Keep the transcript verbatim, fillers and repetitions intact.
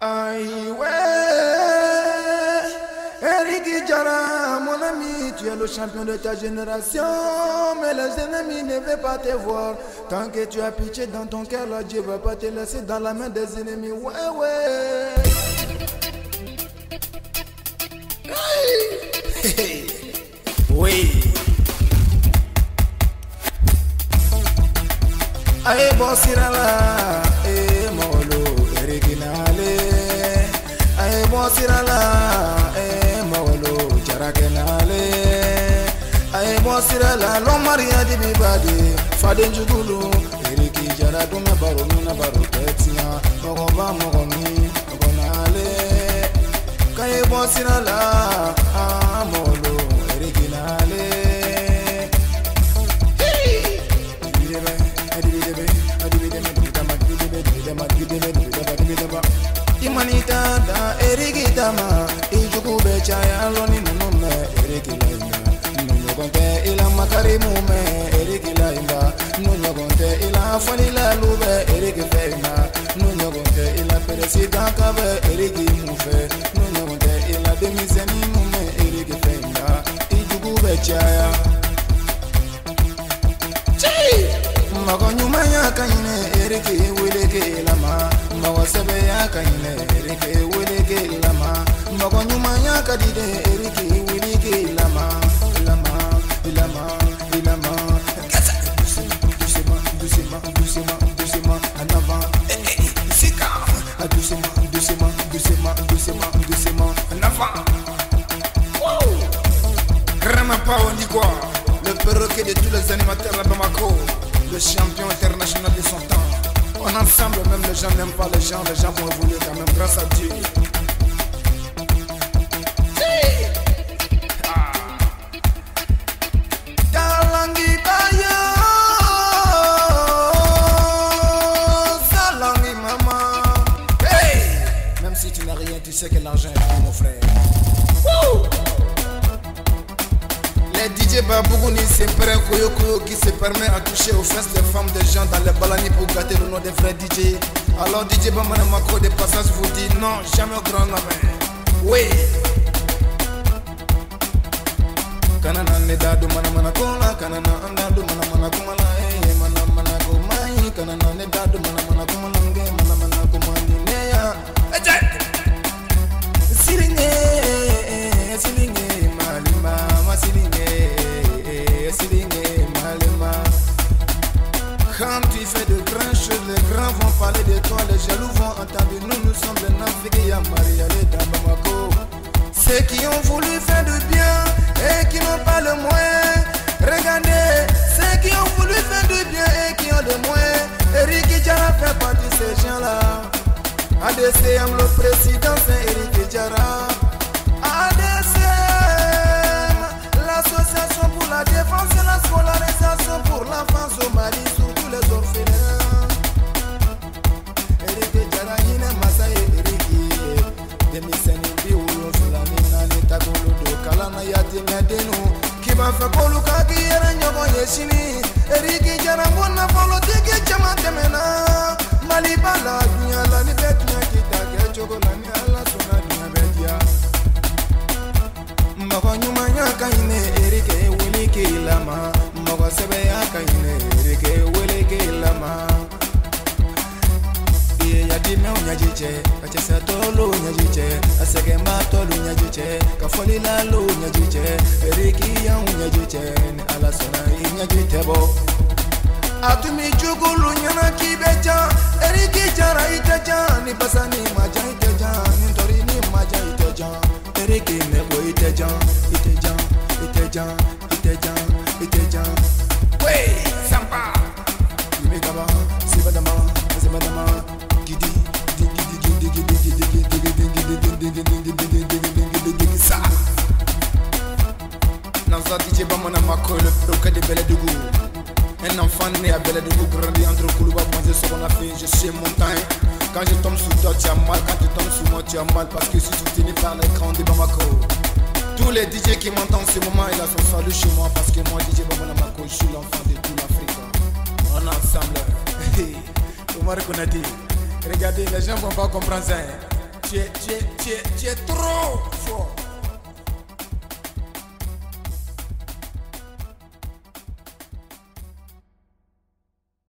Aïe ouais, Eric Diarra, mon ami, tu es le champion de ta génération, mais les ennemis ne veulent pas te voir. Tant que tu as pitié dans ton cœur, là, Dieu va pas te laisser dans la main des ennemis. Ouais ouais. Aïe. Oui. Aïe bon sirala, eh molo, Eric Nale. Aïe bon sirala, eh molo, Diarra Kenale. Aïe bon sirala, l'homme maria di bibadi, Fadin Jugulu, Eric Diarra duma baro mina baro tetia, mogoba mogomi, mogonale. Aïe bon sirala, ah molo, Eric Nale. Imanita da erigitama ijuku bechaya loni mume erigilaima nunyo konte ila makari mume erigilaima nunyo konte ila falila lube erigifeima nunyo konte ila peresida kabe erigimufe nunyo konte ila demiseni mume erigifeima ijuku bechaya Mago nyuma ya kaine erike weleke lama mago sebe ya kaine erike weleke lama mago nyuma ya kadide erike weleke lama lama lama lama doucement doucement doucement doucement en avant c'est calme doucement doucement doucement doucement doucement en avant wow Rama Pao on dit quoi le perroquet de tous les animateurs à Bamako, le champion international de son temps. En ensemble, même les gens n'aiment pas les gens, les gens vont évoluer quand même grâce à Dieu. Même si tu n'as rien, tu sais que l'argent est tout, mon frère. Woo! Les D J Babougouni, c'est Père Koyo Koyo qui se permet à toucher aux fesses des femmes des gens dans les balanies pour gâter le nom des vrais D J. Alors D J Bamana Mako de passage vous dit non, jamais au grand homme. Oui. Kanana nedadu mana mana kola, kanana andadu mana mana kumala, eh mana mana kumai, kanana nedadu mana mana kumalange, mana mana kumani neya. Eje. Silinge, silinge malima, masilinge. Quand tu fais de grandes choses, les grands vont parler de toi, les jaloux vont entendre. Nous, nous sommes les Africains, y'a Maria, les Bamako. Ceux qui ont voulu faire du bien et qui n'ont pas le moyen. Regardez, ceux qui ont voulu faire du bien et qui ont le moyen. Eric Diarra fait partie de ces gens-là. A D C M, le président, c'est Eric Diarra. A D C M, l'association pour la défense et la scolarisation pour l'enfance au Mali. Les orphelins Eric Diarra yine masai Eric demiseni bi ulo fulani nani takolo do kalana yati medenu kiba fa koluka ki yera nyogo yeshini Eric Diarra mona folo tiki chama temena mali bala dunya la ni betu kita ke chogo la ni ala sona dunya betia mako nyuma nya kaine Eric welike lama mako sebe ya kaine Eric lama iye ya dime unyajiche kachesa tolo unyajiche asege matolo unyajiche kafoli lalo unyajiche Eriki ya unyajiche ni ala sona unyajitebo atumi jugulu nyana kibeja Eric Diarra iteja ni pasani maja iteja ni ntori ni maja iteja Eric nebo iteja iteja iteja iteja iteja wey samba Megaba, Sibadama, Sibadama, Gidi, Gidi, Gidi, Gidi, Gidi, Gidi, Gidi, Gidi, ça. Nanza D J Bamana Mako, le perroquet de Beledougou. Un enfant né à Beledougou, grandi entre Koulouba, moi ce qu'on a fait, je suis montagne. Quand je tombe sous toi, tu as mal, quand tu tombes sous moi, tu as mal, parce que je suis soutenu par l'écran de Bamako. Tous les D J qui m'entendent en ce moment, il a son salut chez moi, parce que moi, D J Bamana Mako, je suis l'enfant de toute l'Afrique. On ensemble. Omar Konati. Regardez, les gens ne vont pas comprendre ça. tu es, tu es, tu es,